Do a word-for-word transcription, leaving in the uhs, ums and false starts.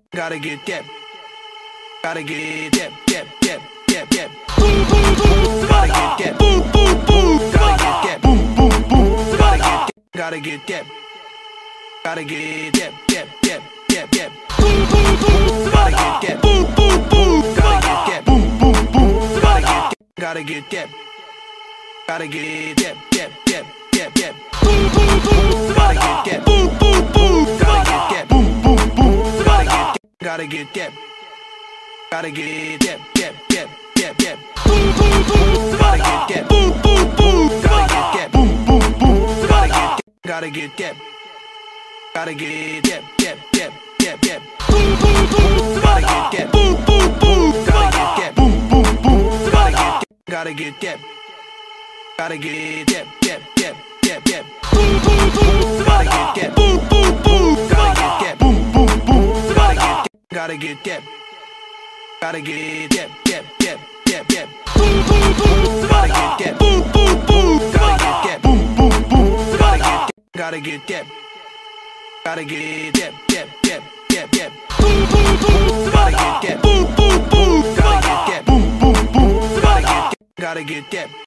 Gotta get that. Gotta get that. That. That. That. That. Boom boom boom. Gotta get that. Boom boom boom. Gotta get that. Boom boom boom. Gotta get that. Gotta get that. Gotta get that. That. That. That. That. Boom boom boom. Gotta get that. Boom boom boom. Gotta get that. Boom boom boom. Gotta get that. Gotta get that. Gotta get that. That. That. That. That. Boom boom boom. Gotta get that. Boom boom boom. Gotta get that. Boom boom boom. Gotta get that. Gotta get that. Gotta get that. That. That. That. That. Boom boom boom. Gotta get that. Boom boom boom. Gotta get that. Boom boom boom. Gotta get that. Gotta get that. Gotta get that. That. That. That. That. Boom boom boom. Gotta get that. Boom boom boom. Gotta get that. Boom boom boom. Gotta get that. Gotta get that. Gotta get that. That. That. That. That. Boom boom boom. Gotta get that. Boom boom boom. Gotta get that. Boom boom boom. Gotta get that. Gotta get that. Gotta get that. That. That. That. That. Boom boom boom. Gotta get that. Boom boom boom. Gotta get that. Boom boom boom. Gotta get that. Gotta get that. Gotta get that. That. That. That. That. Boom boom boom. Gotta get that. Boom boom boom. Gotta get that. Boom boom boom. Gotta get that. Gotta get that.